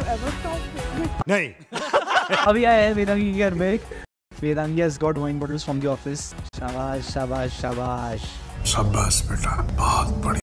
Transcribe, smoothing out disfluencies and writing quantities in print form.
नहीं। अभी आया है वेदांगी के घर में। Vedangi has got wine bottles from the office. शाबाश शाबाश शाबाश। शाबाश बेटा, बहुत बढ़िया।